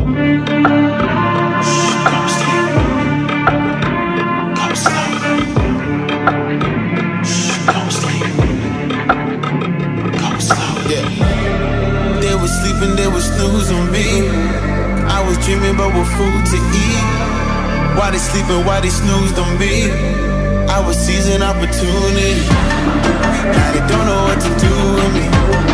They was snoozing me. I was dreaming about what food to eat. Why they sleeping, why they snoozed on me? I was seizing opportunity. Now they don't know what to do with me.